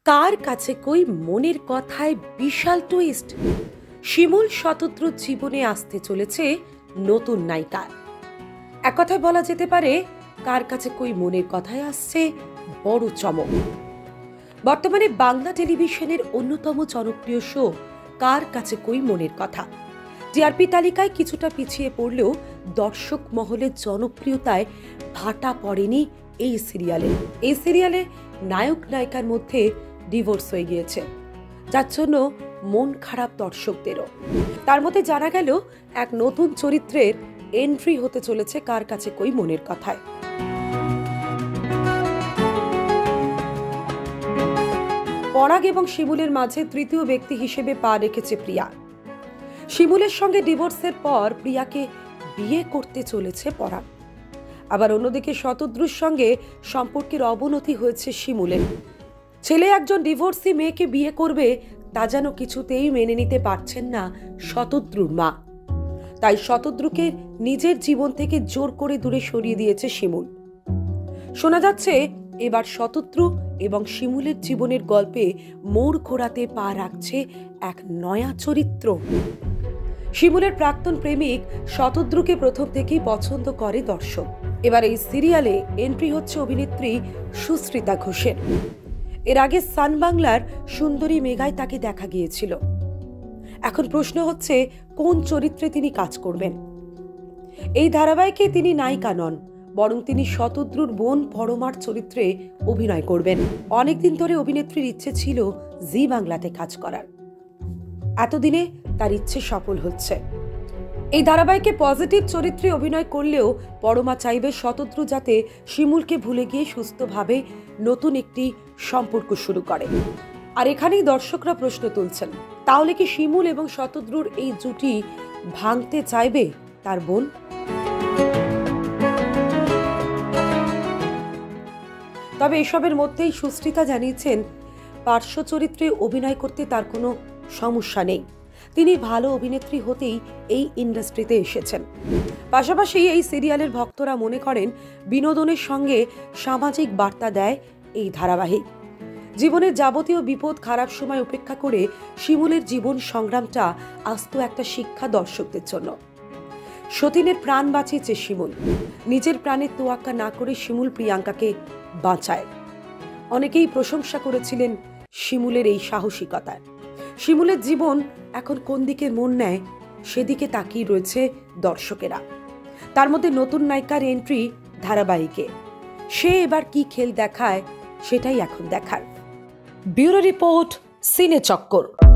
কার কাছে কই মনের কথায় বিশাল টুইস্ট। শিমুল শতদ্রুর জীবনে আসতে চলেছে নতুন নায়িকা। এক কথায় বলা যেতে পারে কার কাছে কই মনের কথায় আসছে বড় চমক। বর্তমানে বাংলা টেলিভিশনের অন্যতম জনপ্রিয় শো কার কাছে কই মনের কথা টিআরপি তালিকায় কিছুটা পিছিয়ে পড়লেও দর্শক মহলের জনপ্রিয়তায় ভাটা পড়েনি এই সিরিয়ালে নায়ক নায়িকার মধ্যে ডিভোর্স হয়ে গিয়েছে, যার জন্য মন খারাপ দর্শকদেরও। তার মধ্যে জানা গেল এক নতুন চরিত্রের এন্ট্রি হতে চলেছে কার কাছে কই মনের কথায়। পরাগ এবং শিমুলের মাঝে তৃতীয় ব্যক্তি হিসেবে পা রেখেছে প্রিয়া। শিমুলের সঙ্গে ডিভোর্সের পর প্রিয়াকে বিয়ে করতে চলেছে পরাগ। আবার অন্যদিকে শতদ্রুর সঙ্গে সম্পর্কের অবনতি হয়েছে শিমুলের। ছেলে একজন ডিভোর্সি মেয়েকে বিয়ে করবে তা যেন কিছুতেই মেনে নিতে পারছেন না শতদ্রুর মা। তাই শতদ্রুকে নিজের জীবন থেকে জোর করে দূরে সরিয়ে দিয়েছে শিমুল। শোনা যাচ্ছে এবার শতদ্রু এবং শিমুলের জীবনের গল্পে মোড় ঘোরাতে পা রাখছে এক নয়া চরিত্র। শিমুলের প্রাক্তন প্রেমিক শতদ্রুকে প্রথম থেকেই পছন্দ করে দর্শক। এবার এই সিরিয়ালে এন্ট্রি হচ্ছে অভিনেত্রী সুস্মিতা ঘোষের। এর আগে সান বাংলার সুন্দরী মেঘায় তাকে দেখা গিয়েছিল। এখন প্রশ্ন হচ্ছে কোন চরিত্রে তিনি কাজ করবেন। এই ধারাবাহিকে তিনি নায়িকা নন, বরং তিনি শতদ্রুর বোন পরমার চরিত্রে অভিনয় করবেন। অনেকদিন ধরে অভিনেত্রীর ইচ্ছে ছিল জি বাংলাতে কাজ করার। এতদিনে তার ইচ্ছে সফল হচ্ছে। এই ধারাবাহিকে পজিটিভ চরিত্রে অভিনয় করলেও পরমা চাইবে শতদ্রু যাতে শিমুলকে ভুলে গিয়ে সুস্থভাবে নতুন একটি সম্পর্ক শুরু করে। আর এখানেই দর্শকরা প্রশ্ন তুলছেন, তাহলে কি শিমুল এবং শতদ্রুর এই জুটি ভাঙতে চাইবে তার বোন? তবে এসবের মধ্যেই সুস্মিতা জানিয়েছেন পার্শ্ব চরিত্রে অভিনয় করতে তার কোনো সমস্যা নেই। তিনি ভালো অভিনেত্রী হতেই এই ইন্ডাস্ট্রিতে এসেছেন। পাশাপাশি এই সিরিয়ালের ভক্তরা মনে করেন বিনোদনের সঙ্গে সামাজিক বার্তা দেয় এই ধারাবাহিক। জীবনের যাবতীয় বিপদ খারাপ সময় উপেক্ষা করে শিমুলের জীবন সংগ্রামটা আস্ত একটা শিক্ষা দর্শকদের জন্য। সতীনের প্রাণ বাঁচিয়েছে শিমুল। নিজের প্রাণের তোয়াক্কা না করে শিমুল প্রিয়াঙ্কাকে বাঁচায়। অনেকেই প্রশংসা করেছিলেন শিমুলের এই সাহসিকতায়। শিমুলের জীবন এখন কোন দিকে মন নেয় সেদিকে তাকিয়ে রয়েছে দর্শকেরা। তার মধ্যে নতুন নায়িকার এন্ট্রি ধারাবাহিকে। সে এবার কি খেল দেখায় সেটাই এখন দেখার। ব্যুরো রিপোর্ট, সিনে চক্কর।